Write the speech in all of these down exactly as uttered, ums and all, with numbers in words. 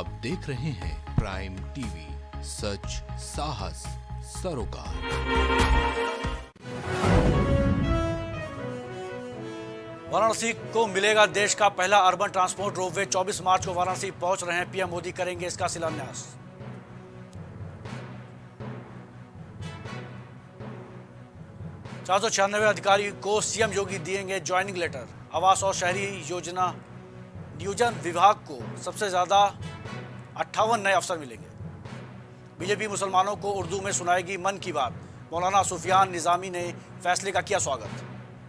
आप देख रहे हैं प्राइम टीवी, सच साहस सरोकार। वाराणसी को मिलेगा देश का पहला अर्बन ट्रांसपोर्ट रोपवे। चौबीस मार्च को वाराणसी पहुंच रहे हैं पीएम मोदी, करेंगे इसका शिलान्यास। चार सौ छियानवे अधिकारी को सीएम योगी दिएंगे ज्वाइनिंग लेटर। आवास और शहरी योजना नियोजन विभाग को सबसे ज्यादा अट्ठावन नए अफसर मिलेंगे। बीजेपी मुसलमानों को उर्दू में सुनाएगी मन की बात। मौलाना सुफियान निजामी ने फैसले का किया स्वागत।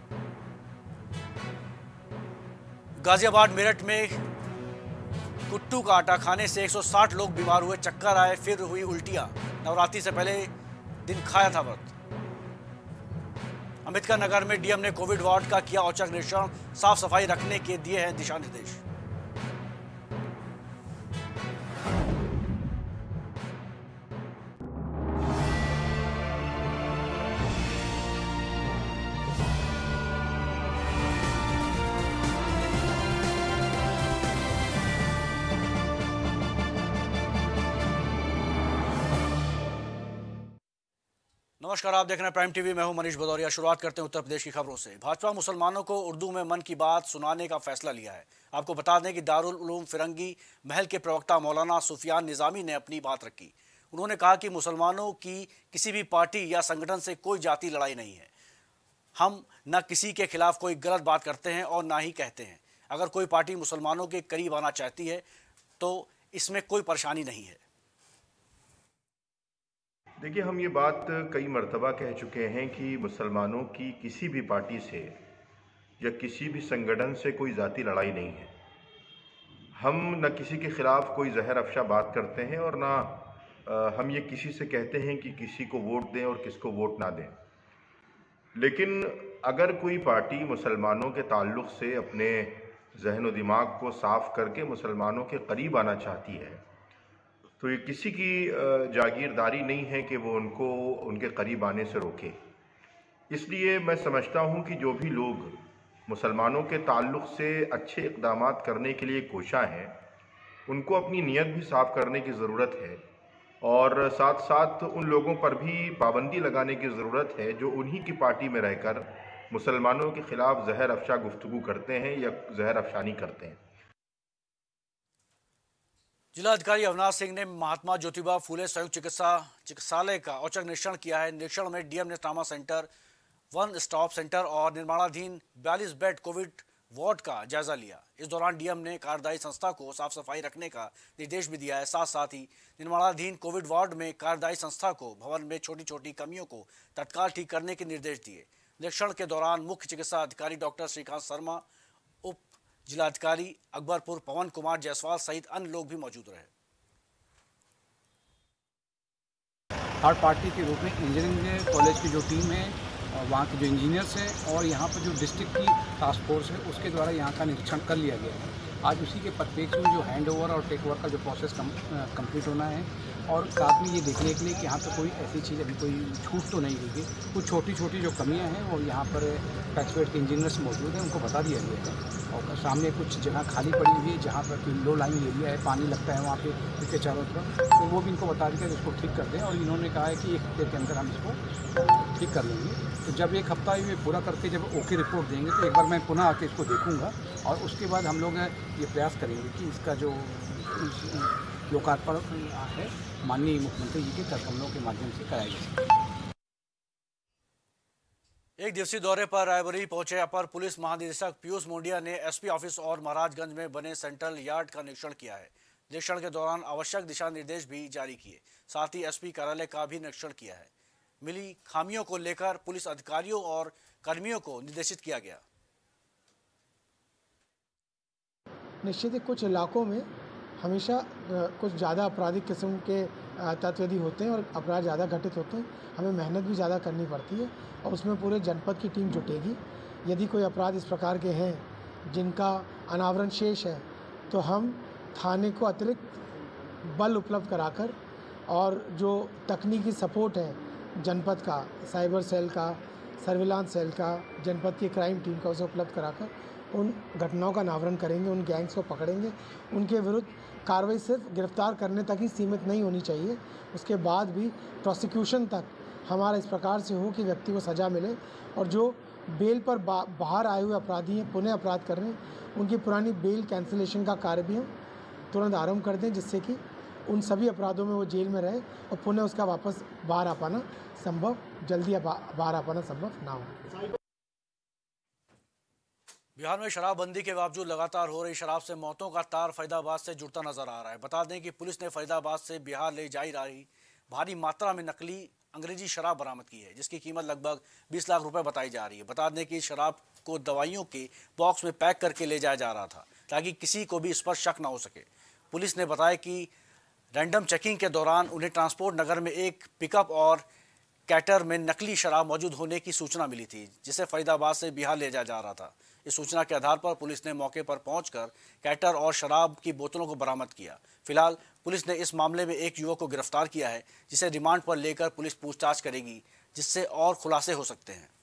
गाजियाबाद मेरठ में कुट्टू का आटा खाने से एक सौ साठ लोग बीमार हुए, चक्कर आए, फिर हुई उल्टियां। नवरात्रि से पहले दिन खाया था व्रत। अंबेडकर नगर में डीएम ने कोविड वार्ड का किया औचक निरीक्षण, साफ सफाई रखने के दिए हैं दिशा निर्देश। नमस्कार, आप देख रहे हैं प्राइम टीवी। मैं हूं मनीष भदौरिया। शुरुआत करते हैं उत्तर प्रदेश की खबरों से। भाजपा मुसलमानों को उर्दू में मन की बात सुनाने का फैसला लिया है। आपको बता दें कि दारुल उलूम फिरंगी महल के प्रवक्ता मौलाना सुफियान निजामी ने अपनी बात रखी। उन्होंने कहा कि मुसलमानों की किसी भी पार्टी या संगठन से कोई जाति लड़ाई नहीं है। हम न किसी के खिलाफ कोई गलत बात करते हैं और ना ही कहते हैं। अगर कोई पार्टी मुसलमानों के करीब आना चाहती है तो इसमें कोई परेशानी नहीं है। देखिए, हम ये बात कई मर्तबा कह चुके हैं कि मुसलमानों की किसी भी पार्टी से या किसी भी संगठन से कोई ज़ाती लड़ाई नहीं है। हम न किसी के ख़िलाफ़ कोई जहर अफशा बात करते हैं और ना हम ये किसी से कहते हैं कि किसी को वोट दें और किसको वोट ना दें। लेकिन अगर कोई पार्टी मुसलमानों के ताल्लुक़ से अपने जहन व दिमाग को साफ़ करके मुसलमानों के करीब आना चाहती है तो ये किसी की जागीरदारी नहीं है कि वो उनको उनके करीब आने से रोके। इसलिए मैं समझता हूँ कि जो भी लोग मुसलमानों के ताल्लुक़ से अच्छे इक़दामात करने के लिए कोशा हैं, उनको अपनी नीयत भी साफ़ करने की ज़रूरत है और साथ साथ उन लोगों पर भी पाबंदी लगाने की ज़रूरत है जो उन्हीं की पार्टी में रहकर मुसलमानों के ख़िलाफ़ जहर अफशा गुफ्तगू करते हैं या जहर अफशानी करते हैं। जिलाधिकारी अविनाश सिंह ने महात्मा ज्योतिबा फूले संयुक्त चिकित्सा चिकित्सालय का औचक निरीक्षण किया है। निरीक्षण में डीएम ने trauma centre, one stop centre और निर्माणाधीन बयालीस बेड कोविड वार्ड का जायजा लिया। इस दौरान डीएम ने कार्यदायी संस्था को साफ सफाई रखने का निर्देश भी दिया है। साथ साथ ही निर्माणाधीन कोविड वार्ड में कार्यदायी संस्था को भवन में छोटी छोटी कमियों को तत्काल ठीक करने के निर्देश दिए। निरीक्षण के दौरान मुख्य चिकित्सा अधिकारी डॉक्टर श्रीकांत शर्मा, उप जिलाधिकारी अकबरपुर पवन कुमार जायसवाल सहित अन्य लोग भी मौजूद रहे। थर्ड पार्टी के रूप में इंजीनियरिंग कॉलेज की जो टीम है, वहाँ के जो इंजीनियर्स हैं और यहाँ पर जो डिस्ट्रिक्ट की टास्क फोर्स है, उसके द्वारा यहाँ का निरीक्षण कर लिया गया है। आज उसी के परिप्रेक्ष्य में जो हैंड ओवर और टेक ओवर का जो प्रोसेस कम कंप्लीट होना है और साथ में ये देखने के लिए कि यहाँ पर कोई ऐसी चीज़ अभी कोई छूट तो नहीं होगी। कुछ छोटी छोटी जो कमियाँ हैं वो यहाँ पर टैक्सपेयर के इंजीनियर्स मौजूद हैं, उनको बता दिया गया है। और सामने कुछ जगह खाली पड़ी हुई है जहाँ पर लो लाइन एरिया है, पानी लगता है वहाँ पे इसके चारों तरफ, तो वो भी इनको बता दिया कि इसको ठीक कर दें और इन्होंने कहा है कि एक हफ्ते के अंदर हम इसको ठीक कर लेंगे। तो जब एक हफ्ता ये पूरा करके जब ओके रिपोर्ट देंगे तो एक बार मैं पुनः आके इसको देखूँगा और उसके बाद हम लोग ये प्रयास करेंगे कि इसका जो लोकार्पण है माननीय मुख्यमंत्री जी के कर कमलों के माध्यम से कराया जाए। एक दिवसीय दौरे पर रायबरेली पहुंचे अपर पुलिस महानिदेशक पीयूष मोंडिया ने एसपी ऑफिस और महाराजगंज में बने सेंट्रल यार्ड का निरीक्षण किया है। निरीक्षण के दौरान आवश्यक दिशा निर्देश भी जारी किए। साथ ही एसपी कार्यालय का भी निरीक्षण किया है। मिली खामियों को लेकर पुलिस अधिकारियों और कर्मियों को निर्देशित किया गया। निश्चित ही कुछ इलाकों में हमेशा कुछ ज़्यादा आपराधिक किस्म के तत्व यदि होते हैं और अपराध ज़्यादा घटित होते हैं, हमें मेहनत भी ज़्यादा करनी पड़ती है और उसमें पूरे जनपद की टीम जुटेगी। यदि कोई अपराध इस प्रकार के हैं जिनका अनावरण शेष है तो हम थाने को अतिरिक्त बल उपलब्ध कराकर और जो तकनीकी सपोर्ट है जनपद का, साइबर सेल का, सर्विलांस सेल का, जनपद की क्राइम टीम का उसे उपलब्ध कराकर उन घटनाओं का अनावरण करेंगे, उन गैंग्स को पकड़ेंगे। उनके विरुद्ध कार्रवाई सिर्फ गिरफ्तार करने तक ही सीमित नहीं होनी चाहिए, उसके बाद भी प्रोसिक्यूशन तक हमारा इस प्रकार से हो कि व्यक्ति को सज़ा मिले और जो बेल पर बा, बाहर आए हुए अपराधी हैं, पुनः अपराध कर रहे हैं, उनकी पुरानी बेल कैंसिलेशन का कार्य भी हम तुरंत आरंभ कर दें, जिससे कि उन सभी अपराधों में वो जेल में रहे और पुनः उसका वापस बाहर आ पाना संभव जल्दी बाहर आ पाना संभव ना हो। बिहार में शराबबंदी के बावजूद लगातार हो रही शराब से मौतों का तार फरीदाबाद से जुड़ता नजर आ रहा है। बता दें कि पुलिस ने फरीदाबाद से बिहार ले जाई रही भारी मात्रा में नकली अंग्रेजी शराब बरामद की है, जिसकी कीमत लगभग बीस लाख रुपए बताई जा रही है। बता दें कि शराब को दवाइयों के बॉक्स में पैक करके ले जाया जा रहा था ताकि किसी को भी इस पर शक न हो सके। पुलिस ने बताया कि रैंडम चेकिंग के दौरान उन्हें ट्रांसपोर्ट नगर में एक पिकअप और कैटर में नकली शराब मौजूद होने की सूचना मिली थी, जिसे फरीदाबाद से बिहार ले जाया जा रहा था। इस सूचना के आधार पर पुलिस ने मौके पर पहुंचकर कैटर और शराब की बोतलों को बरामद किया। फिलहाल पुलिस ने इस मामले में एक युवक को गिरफ्तार किया है, जिसे रिमांड पर लेकर पुलिस पूछताछ करेगी, जिससे और खुलासे हो सकते हैं।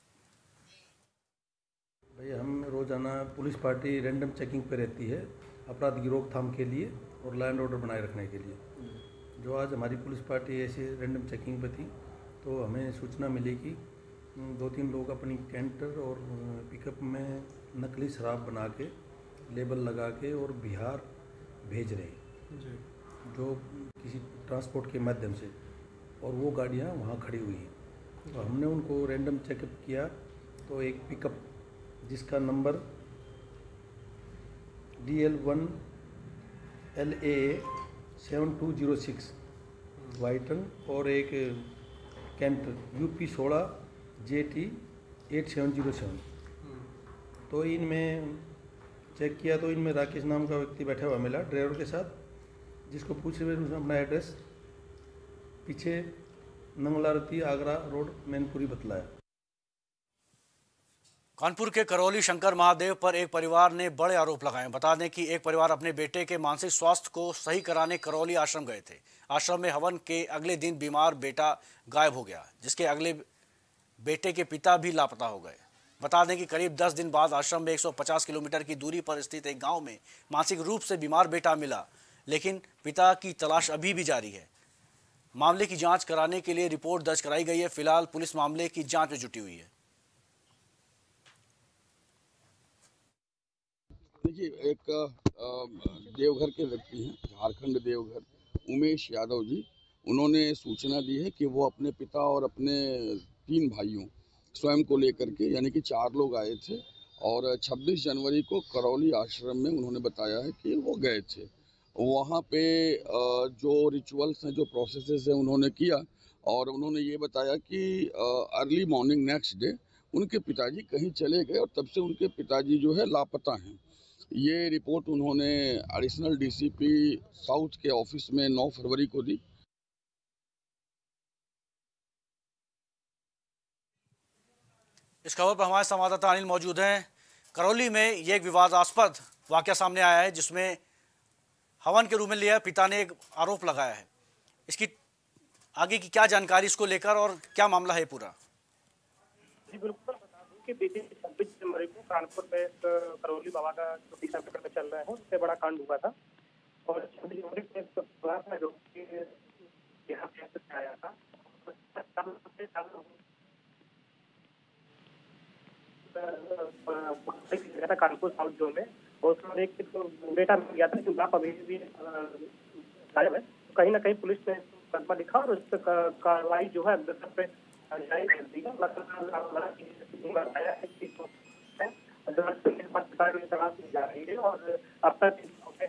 भैया, हम रोजाना पुलिस पार्टी रैंडम चेकिंग पे रहती है अपराध की रोकथाम के लिए और लॉ एंड ऑर्डर बनाए रखने के लिए। जो आज हमारी पुलिस पार्टी ऐसे रैंडम चेकिंग पे थी तो हमें सूचना मिली कि दो तीन लोग अपनी कैंटर और पिकअप में नकली शराब बना के लेबल लगा के और बिहार भेज रहे हैं, जो किसी ट्रांसपोर्ट के माध्यम से, और वो गाड़ियाँ वहाँ खड़ी हुई हैं। तो हमने उनको रैंडम चेकअप किया तो एक पिकअप जिसका नंबर D L one L A seven two zero six वाइटन और एक कैंटर यू पी सोलह J T eight seven zero seven, तो इनमें चेक किया तो इनमें राकेश नाम का व्यक्ति बैठा हुआ मिला ड्राइवर के साथ, जिसको पूछे हुए उसने अपना एड्रेस पीछे नंगलारती आगरा रोड मैनपुरी बतलाया। कानपुर के करौली शंकर महादेव पर एक परिवार ने बड़े आरोप लगाए। बता दें कि एक परिवार अपने बेटे के मानसिक स्वास्थ्य को सही कराने करौली आश्रम गए थे। आश्रम में हवन के अगले दिन बीमार बेटा गायब हो गया, जिसके अगले बेटे के पिता भी लापता हो गए। बता दें कि करीब दस दिन बाद आश्रम में एक सौ पचास किलोमीटर की दूरी पर स्थित एक गांव में मानसिक रूप से बीमार बेटा मिला, लेकिन पिता की तलाश अभी भी जारी है। मामले की जांच कराने के लिए रिपोर्ट दर्ज कराई गई है। फिलहाल पुलिस मामले की जांच में जुटी हुई है। देखिए, एक देवघर के व्यक्ति हैं, झारखंड देवघर, उमेश यादव जी, उन्होंने सूचना दी है कि वो अपने पिता और अपने तीन भाइयों स्वयं को लेकर के, यानी कि चार लोग आए थे और छब्बीस जनवरी को करौली आश्रम में उन्होंने बताया है कि वो गए थे। वहाँ पे जो रिचुअल्स हैं, जो प्रोसेसेस हैं, उन्होंने किया और उन्होंने ये बताया कि अर्ली मॉर्निंग नेक्स्ट डे उनके पिताजी कहीं चले गए और तब से उनके पिताजी जो है लापता हैं। ये रिपोर्ट उन्होंने एडिशनल डीसीपी साउथ के ऑफिस में नौ फरवरी को दी। इस खबर पर हमारे संवाददाता अनिल मौजूद हैं। करौली में ये एक विवादास्पद वाकया सामने आया है, जिसमें हवन के रूप में लिया पिता ने एक आरोप लगाया है। इसकी आगे की क्या जानकारी इसको लेकर और क्या मामला है पूरा? जी बिल्कुल, बता दूं कि बीते छब्बीस जनवरी को कानपुर में करौली बाबा का छुट्टी सेंटर पे चल रहा है, उससे बड़ा कांड हुआ था और छब्बीस जनवरी को जो यहाँ पे आया था कानपुर साउथ जोन में, और उसमें एक तो बेटा मिल गया था, जो बाप अभी भी गायब है। कहीं ना कहीं पुलिस ने मुकदमा लिखा और उस पर कार्रवाई जो है पे जारी कर दी है। जा रही है और अब तक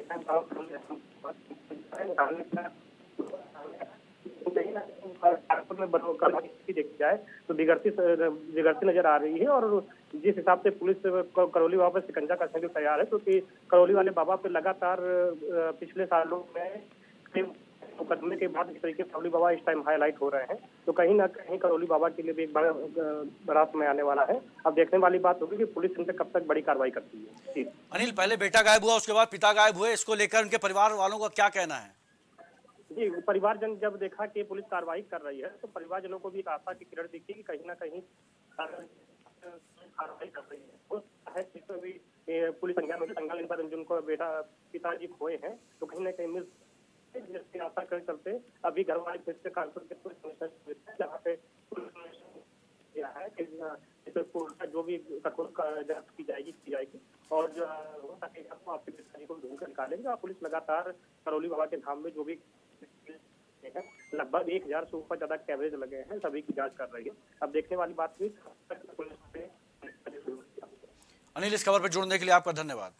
कानपुर में देखी जाए तो बिगड़ती बिगड़ती नजर आ रही है और जिस हिसाब से पुलिस करौली बाबा पर शिकंजा कसने के लिए तैयार है, क्योंकि तो करौली वाले बाबा पे लगातार पिछले सालों में मुकदमे के बाद इस तरीके से करौली बाबा इस टाइम हाईलाइट हो रहे हैं, तो कहीं ना कहीं करौली बाबा के लिए भी एक बड़ा बड़ा समय आने वाला है। अब देखने वाली बात होगी कि पुलिस इन पे कब तक बड़ी कार्रवाई करती है। अनिल, पहले बेटा गायब हुआ, उसके बाद पिता गायब हुए, इसको लेकर उनके परिवार वालों का क्या कहना है? जी, परिवारजन जब देखा कि पुलिस कार्रवाई कर रही है तो परिवारजनों को भी एक आशा की किरण दिखी कि कहीं ना कहीं कार्रवाई कर रही है। वो है कि भी पुलिस संज्ञान में संज्ञान इन पर जिनको बेटा पिताजी खोए हैं तो कहीं ना कहीं मिल जिसकी आशा कर चलते अभी घर वाले फिर से कानपुर के पुलिस जहाँ पे किया है कि जो भी कठोर जांच की जाएगी की जाएगी और जो हो सकेगा तो आपके पिताजी को ढूंढ कर निकालेंगे। और पुलिस लगातार करौली बाबा के धाम में जो भी लगभग एक हजार से ऊपर ज्यादा कैमरेज लगे हैं सभी की जांच कर रही है। अब देखने वाली बात हुई पुलिस ने। अनिल, इस खबर पर जुड़ने के लिए आपका धन्यवाद।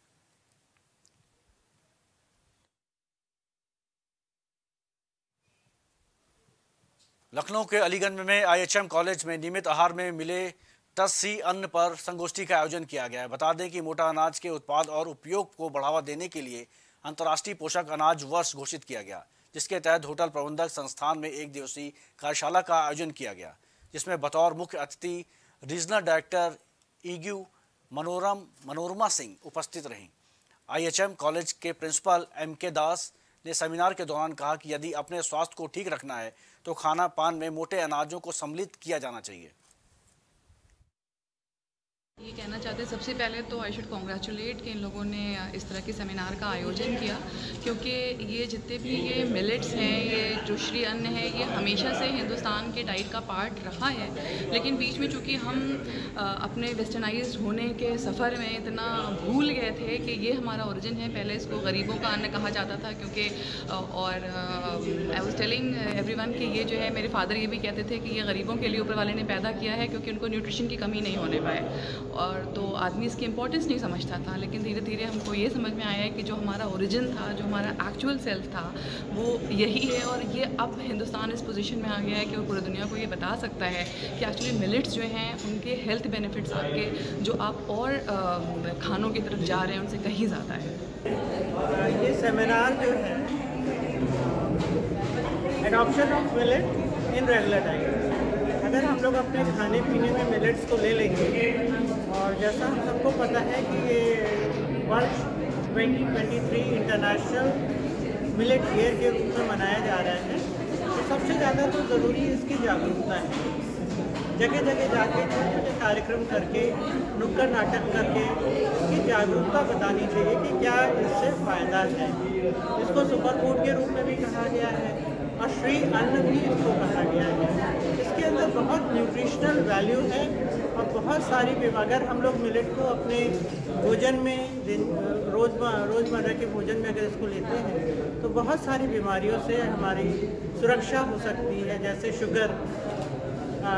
लखनऊ के अलीगंज में आईएचएम कॉलेज में नियमित आहार में मिले दस सी अन्न पर संगोष्ठी का आयोजन किया गया है। बता दें कि मोटा अनाज के उत्पाद और उपयोग को बढ़ावा देने के लिए अंतर्राष्ट्रीय पोषक अनाज वर्ष घोषित किया गया, जिसके तहत होटल प्रबंधक संस्थान में एक दिवसीय कार्यशाला का आयोजन किया गया, जिसमें बतौर मुख्य अतिथि रीजनल डायरेक्टर ईग्यू मनोरम मनोरमा सिंह उपस्थित रहीं। आईएचएम कॉलेज के प्रिंसिपल एम के दास ने सेमिनार के दौरान कहा कि यदि अपने स्वास्थ्य को ठीक रखना है तो खाना पान में मोटे अनाजों को सम्मिलित किया जाना चाहिए। ये कहना चाहते हैं सबसे पहले तो आई शुड कॉन्ग्रेचुलेट कि इन लोगों ने इस तरह के सेमिनार का आयोजन किया, क्योंकि ये जितने भी ये मिलेट्स हैं, ये जो श्री अन्न है, ये हमेशा से हिंदुस्तान के डाइट का पार्ट रहा है। लेकिन बीच में चूँकि हम अपने वेस्टर्नाइज होने के सफ़र में इतना भूल गए थे कि ये हमारा ओरिजिन है। पहले इसको गरीबों का अन्न कहा जाता था, क्योंकि और आई वाज टेलिंग एवरीवन कि ये जो है, मेरे फादर ये भी कहते थे कि ये गरीबों के लिए ऊपर वाले ने पैदा किया है, क्योंकि उनको न्यूट्रिशन की कमी नहीं होने पाए। और तो आदमी इसकी इम्पोर्टेंस नहीं समझता था, लेकिन धीरे धीरे हमको ये समझ में आया है कि जो हमारा ओरिजिन था, जो हमारा एक्चुअल सेल्फ था, वो यही है। और ये अब हिंदुस्तान इस पोजीशन में आ गया है कि वो पूरी दुनिया को ये बता सकता है कि एक्चुअली मिलेट्स जो हैं उनके हेल्थ बेनिफिट्स आपके जो आप और आ, खानों की तरफ जा रहे हैं उनसे कहीं ज़्यादा है। ये सेमिनार जो है adoption of millet in regular diet, अगर हम लोग अपने खाने पीने में मिलेट्स को ले लेंगे, और जैसा हम सबको पता है कि ये वर्ष twenty twenty three international millet year के रूप में मनाया जा रहा है, तो सबसे ज़्यादा तो ज़रूरी इसकी जागरूकता है। जगह जगह जाके छोटे छोटे कार्यक्रम करके, नुक्कड़ नाटक करके इसकी जागरूकता बतानी चाहिए कि क्या इससे फ़ायदा है। इसको सुपर फूड के रूप में भी कहा गया है और श्री अन्न भी इसको कहा गया है। इसके अंदर बहुत न्यूट्रिशनल वैल्यू है और बहुत सारी, अगर हम लोग मिलेट को अपने भोजन में दिन रोज रोज़मर्रा के भोजन में अगर इसको लेते हैं तो बहुत सारी बीमारियों से हमारी सुरक्षा हो सकती है, जैसे शुगर, आ,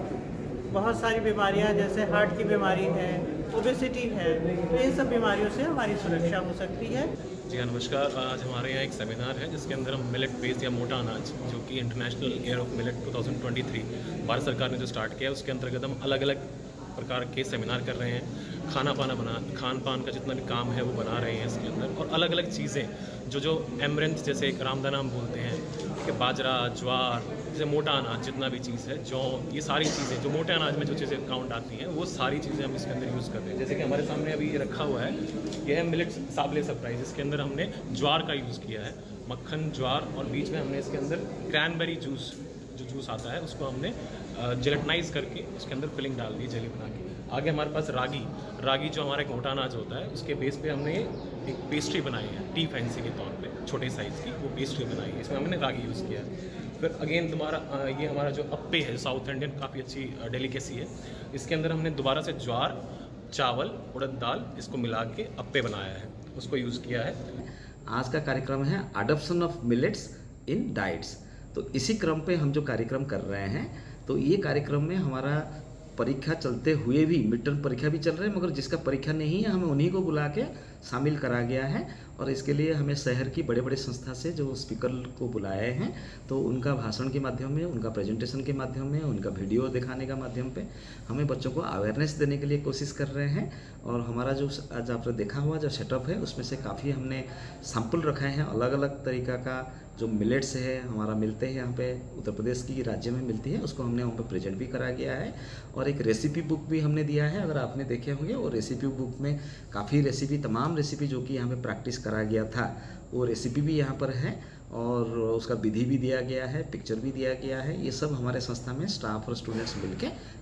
बहुत सारी बीमारियां जैसे हार्ट की बीमारी है, ओबेसिटी है, तो इन सब बीमारियों से हमारी सुरक्षा हो सकती है। जी हाँ, नमस्कार। आज हमारे यहाँ एक सेमिनार है जिसके अंदर हम मिलेट बेस्ड या मोटा अनाज, जो कि international year of millet two thousand twenty three Bharat सरकार ने जो स्टार्ट किया है, उसके अंतर्गत हम अलग अलग प्रकार के सेमिनार कर रहे हैं। खाना पाना बना खान पान का जितना भी काम है वो बना रहे हैं इसके अंदर, और अलग अलग चीज़ें जो जो एमरेंथ, जैसे एक रामदाना हम बोलते हैं, कि बाजरा, ज्वार, जैसे मोटा अनाज जितना भी चीज़ है, जौ, ये सारी चीज़ें जो मोटे अनाज में जो चीज़ें काउंट आती हैं, वो सारी चीज़ें हम इसके अंदर यूज़ करते हैं। जैसे कि हमारे सामने अभी ये रखा हुआ है, यह है मिलेट साबले सरप्राइज। इसके अंदर हमने ज्वार का यूज़ किया है, मक्खन, ज्वार, और बीच में हमने इसके अंदर क्रैनबेरी जूस, जो जूस आता है, उसको हमने जेलेटनाइज करके उसके अंदर फिलिंग डाल दी जेली बना के। आगे हमारे पास रागी रागी जो हमारा एक मोटा अनाज होता है, उसके बेस पे हमने एक पेस्ट्री बनाई है, टी फैंसी के तौर पे, छोटे साइज़ की वो पेस्ट्री बनाई है, इसमें हमने रागी यूज़ किया है। फिर अगेन दोबारा ये हमारा जो अप्पे है, साउथ इंडियन काफ़ी अच्छी डेलिकेसी है, इसके अंदर हमने दोबारा से ज्वार, चावल, उड़द दाल, इसको मिला के अप्पे बनाया है, उसको यूज़ किया है। आज का कार्यक्रम है adoption of millets in diets. तो इसी क्रम पे हम जो कार्यक्रम कर रहे हैं, तो ये कार्यक्रम में हमारा परीक्षा चलते हुए भी, मिड टर्म परीक्षा भी चल रहे हैं, मगर जिसका परीक्षा नहीं है हमें उन्हीं को बुला के शामिल करा गया है। और इसके लिए हमें शहर की बड़े बड़े संस्था से जो स्पीकर को बुलाए हैं, तो उनका भाषण के माध्यम में, उनका प्रेजेंटेशन के माध्यम में, उनका वीडियो दिखाने का माध्यम पे हमें बच्चों को अवेयरनेस देने के लिए कोशिश कर रहे हैं। और हमारा जो आज आपने देखा हुआ जो सेटअप है, उसमें से काफ़ी हमने सैंपल रखे हैं, अलग अलग तरीक़ा का जो मिलेट्स है हमारा मिलते हैं यहाँ पे, उत्तर प्रदेश की राज्य में मिलती है, उसको हमने वहाँ पे प्रेजेंट भी करा गया है। और एक रेसिपी बुक भी हमने दिया है, अगर आपने देखे होंगे, और रेसिपी बुक में काफ़ी रेसिपी, तमाम रेसिपी जो कि यहाँ पे प्रैक्टिस करा गया था, वो रेसिपी भी यहाँ पर है, और उसका विधि भी दिया गया है, पिक्चर भी दिया गया है। ये सब हमारे संस्था में स्टाफ और स्टूडेंट्स मिलके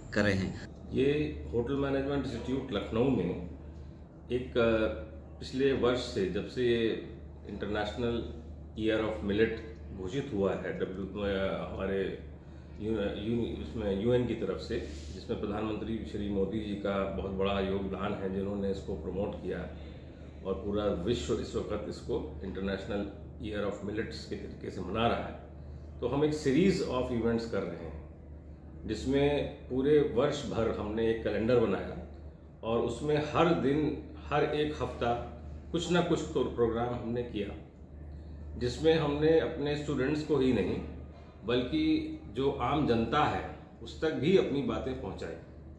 करे हैं। ये होटल मैनेजमेंट इंस्टीट्यूट लखनऊ में एक पिछले वर्ष से, जब से ये इंटरनेशनल ईयर ऑफ मिलेट घोषित हुआ है डब्ल्यू हमारे यू, यू, इसमें यूएन की तरफ से, जिसमें प्रधानमंत्री श्री मोदी जी का बहुत बड़ा योगदान है, जिन्होंने इसको प्रमोट किया और पूरा विश्व इस वक्त इसको इंटरनेशनल ईयर ऑफ मिलेट्स के तरीके से मना रहा है। तो हम एक सीरीज़ ऑफ इवेंट्स कर रहे हैं जिसमें पूरे वर्ष भर हमने एक कैलेंडर बनाया और उसमें हर दिन, हर एक हफ्ता कुछ ना कुछ तो प्रोग्राम हमने किया, जिसमें हमने अपने स्टूडेंट्स को ही नहीं बल्कि जो आम जनता है उस तक भी अपनी बातें पहुंचाई।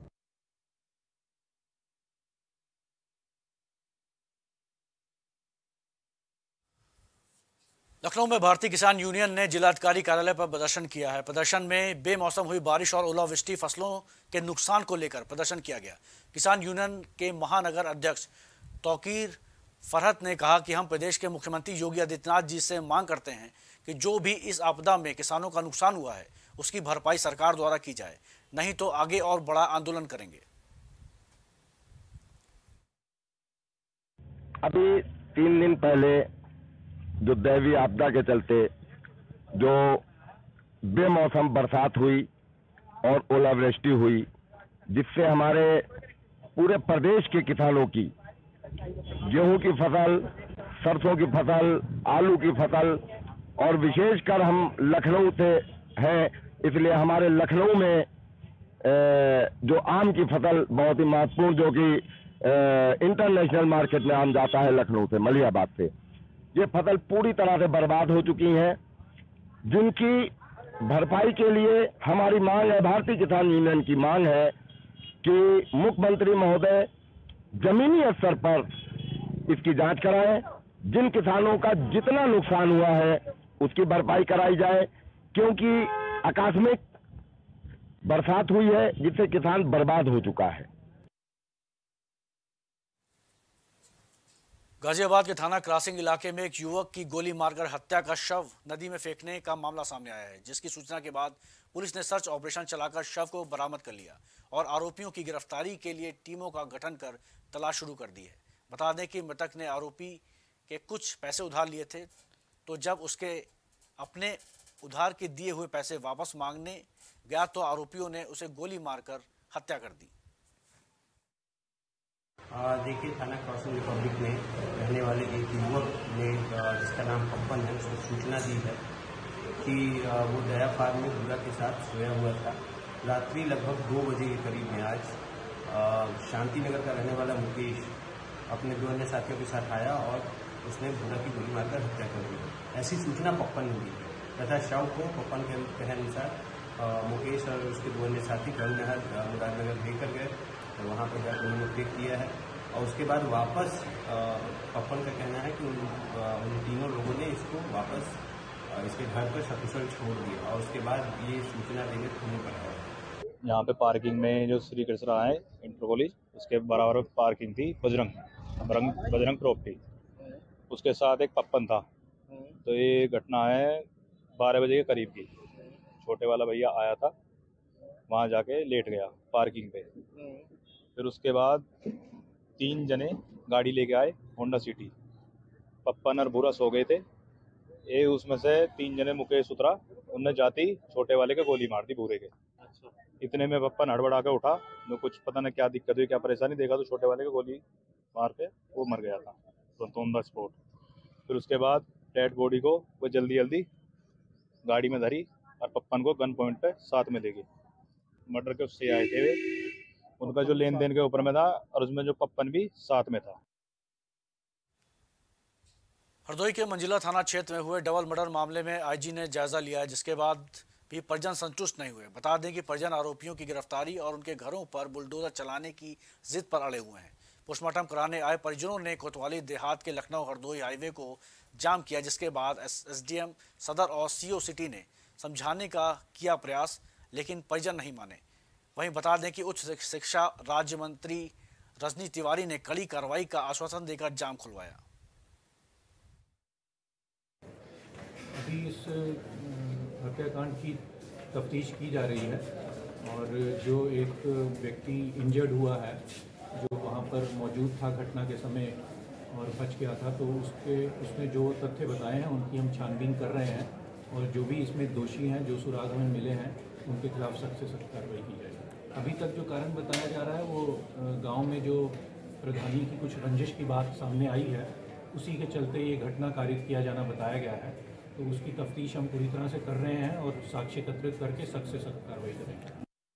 लखनऊ में भारतीय किसान यूनियन ने जिलाधिकारी कार्यालय पर प्रदर्शन किया है। प्रदर्शन में बेमौसम हुई बारिश और ओलावृष्टि फसलों के नुकसान को लेकर प्रदर्शन किया गया। किसान यूनियन के महानगर अध्यक्ष तौकीर फरहत ने कहा कि हम प्रदेश के मुख्यमंत्री योगी आदित्यनाथ जी से मांग करते हैं कि जो भी इस आपदा में किसानों का नुकसान हुआ है उसकी भरपाई सरकार द्वारा की जाए, नहीं तो आगे और बड़ा आंदोलन करेंगे। अभी तीन दिन पहले जो दैवीय आपदा के चलते जो बेमौसम बरसात हुई और ओलावृष्टि हुई, जिससे हमारे पूरे प्रदेश के किसानों की गेहूं की फसल, सरसों की फसल, आलू की फसल और विशेषकर हम लखनऊ से हैं, इसलिए हमारे लखनऊ में जो आम की फसल बहुत ही महत्वपूर्ण, जो कि इंटरनेशनल मार्केट में आम जाता है लखनऊ से, मलियाबाद से, ये फसल पूरी तरह से बर्बाद हो चुकी है, जिनकी भरपाई के लिए हमारी मांग है, भारतीय किसान यूनियन की मांग है कि मुख्यमंत्री महोदय जमीनी स्तर पर इसकी जांच कराएं, जिन किसानों का जितना नुकसान हुआ है उसकी भरपाई कराई जाए, क्योंकि आकस्मिक बरसात हुई है जिससे किसान बर्बाद हो चुका है। गाजियाबाद के थाना क्रॉसिंग इलाके में एक युवक की गोली मारकर हत्या का शव नदी में फेंकने का मामला सामने आया है, जिसकी सूचना के बाद पुलिस ने सर्च ऑपरेशन चलाकर शव को बरामद कर लिया और आरोपियों की गिरफ्तारी के लिए टीमों का गठन कर तलाश शुरू कर दी है। बता दें कि मृतक ने आरोपी के कुछ पैसे उधार लिए थे, तो जब उसके अपने उधार के दिए हुए पैसे वापस मांगने गया तो आरोपियों ने उसे गोली मारकर हत्या कर दी। देखिए, थाना क्रॉसिंग रिपब्लिक में रहने वाले एक युवक ने, जिसका नाम पप्पन है, उसको सूचना दी है कि वो दया फार्म में बुरा के साथ सोया हुआ था। रात्रि लगभग दो बजे के करीब में आज शांति नगर का रहने वाला मुकेश अपने दो अन्य साथियों के साथ आया और उसने बुरा की गोली मारकर हत्या कर दी। ऐसी सूचना पप्पन ने दी है तथा शव को पप्पन के कहने अनुसार मुकेश और उसके दो अन्य साथी गंग नहर मुरादनगर लेकर गए, तो वहाँ पर जाकर उन्होंने फेंक किया है और उसके बाद वापस पप्पन का कहना है कि उन, उन तीनों लोगों ने इसको वापस इसके घर पर सकुशल छोड़ दिया और उसके बाद ये सूचना देने थाने पर आया। यहाँ पे पार्किंग में जो श्री कृष्णा है इंटर कॉलेज, उसके बराबर पार्किंग थी बजरंग बजरंग बजरंग प्रॉपर्टी, उसके साथ एक पप्पन था। तो ये घटना है बारह बजे के करीब की। छोटे वाला भैया आया था, वहाँ जाके लेट गया पार्किंग पे। फिर उसके बाद तीन जने गाड़ी लेके आए होंडा सिटी, पप्पन और बुरा सो गए थे। ये उसमें से तीन जने मुकेश उतरा, उनने जाती छोटे वाले के गोली मार दी बूरे के। इतने में पप्पन हड़बड़ा के उठा, जो कुछ पता नहीं क्या दिक्कत हुई, क्या परेशानी, देखा तो छोटे वाले के गोली मार के वो मर गया था ऑन द स्पॉट। फिर उसके बाद डेड बॉडी को वो जल्दी जल्दी गाड़ी में धरी और पप्पन को गन पॉइंट पे साथ में ले गई। मर्डर के उससे आए थे वे, उनका जो लेन देन के ऊपर में था और उसमें जो पप्पन भी साथ में था। हरदोई के मंजिला थाना क्षेत्र में हुए डबल मर्डर मामले में आईजी ने जायजा लिया, जिसके बाद भी परिजन संतुष्ट नहीं हुए। बता दें कि परिजन आरोपियों की गिरफ्तारी और उनके घरों पर बुलडोजर चलाने की जिद पर अड़े हुए हैं। पोस्टमार्टम कराने आए परिजनों ने कोतवाली देहात के लखनऊ हरदोई हाईवे को जाम किया, जिसके बाद एसडीएम सदर और सीओ सिटी ने समझाने का किया प्रयास, लेकिन परिजन नहीं माने। वहीं बता दें कि उच्च शिक्षा राज्य मंत्री रजनी तिवारी ने कड़ी कार्रवाई का आश्वासन देकर जाम खुलवाया। अभी इस हत्याकांड की तफ्तीश की जा रही है और जो एक व्यक्ति इंजर्ड हुआ है जो वहाँ पर मौजूद था घटना के समय और बच गया था, तो उसके उसने जो तथ्य बताए हैं उनकी हम छानबीन कर रहे हैं और जो भी इसमें दोषी हैं, जो सुराग हमें मिले हैं, उनके खिलाफ सख्त से सख्त कार्रवाई की जाएगी। अभी तक जो कारण बताया जा रहा है वो गांव में जो प्रधानी की कुछ रंजिश की बात सामने आई है, उसी के चलते ये घटना कारित किया जाना बताया गया है। तो उसकी तफ्तीश हम पूरी तरह से कर रहे हैं और साक्ष्य एकत्रित करके सख्त से सख्त कार्रवाई करेंगे।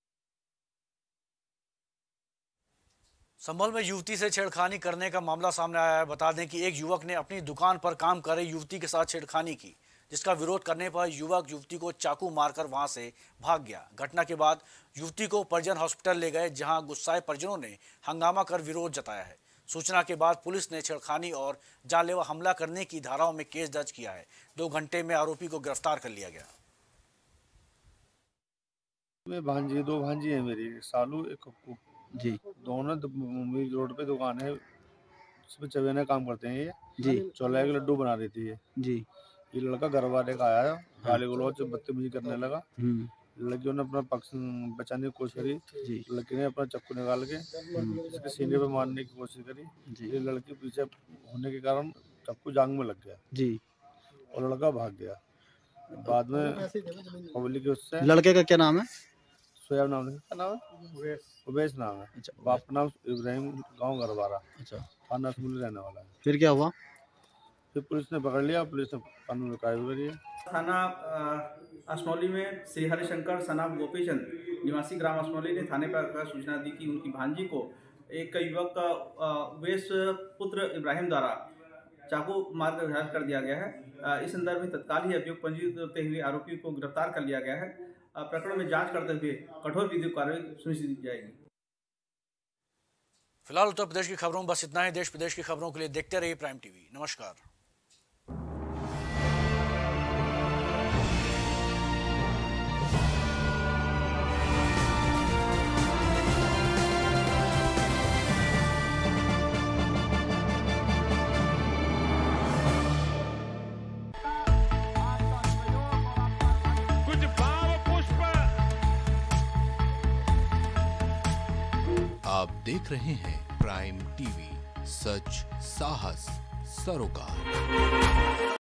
संभल में युवती से छेड़खानी करने का मामला सामने आया है। बता दें कि एक युवक ने अपनी दुकान पर काम कर रही युवती के साथ छेड़खानी की, जिसका विरोध करने पर युवक युवती को चाकू मारकर वहां से भाग गया। घटना के बाद युवती को परिजन हॉस्पिटल ले गए, जहां गुस्साए परिजनों ने हंगामा कर विरोध जताया है। सूचना के बाद पुलिस ने छेड़खानी और जानलेवा हमला करने की धाराओं में केस दर्ज किया है। दो घंटे में आरोपी को गिरफ्तार कर लिया गया। मैं भांजी दो भांजी है मेरी, सालू एक कक्कू जी, दोनों मुंबई रोड पे दुकान है, उसमें चवेना काम करते हैं ये जी। चौलाई के लड्डू बना देती है जी। ये लड़का घर वाले का आया, गाली गलौज बदतमीजी करने लगा। लड़कियों ने अपना पक्ष बचाने की कोशिश करी जी। लड़की ने अपना चक्कू निकाल के इसके सीने पे मारने की कोशिश करी जी। ये लड़की पीछे होने के कारण चक्कू जांग में लग गया जी और लड़का भाग गया। बाद में पब्लिक उससे, लड़के का क्या नाम है? सोयाब नाम है, क्या नाम है? उवैस नाम है। अच्छा। बाप का नाम इब्राहिम, गांव गरबारा। अच्छा। थाना असमोली रहने वाला है। फिर क्या हुआ? फिर पुलिस ने पकड़ लिया, पुलिस ने कानून में कार्रवाई करी है। थाना असमौली में श्री हरिशंकर सनाब गोपीचंद निवासी ग्राम असमौली ने थाने पर सूचना दी कि उनकी भांजी को एक युवक का उवैस पुत्र इब्राहिम द्वारा चाकू मारकर घायल कर दिया गया है। इस संदर्भ में तत्काल ही अभियोग पंजीकृत करते हुए आरोपी को गिरफ्तार कर लिया गया है। प्रकरण में जांच करते हुए कठोर विधिक कार्रवाई सुनिश्चित की जाएगी। फिलहाल उत्तर प्रदेश की खबरों में बस इतना ही। देश प्रदेश की खबरों के लिए देखते रहिए प्राइम टीवी। नमस्कार। आप देख रहे हैं प्राइम टीवी, सच साहस सरोकार।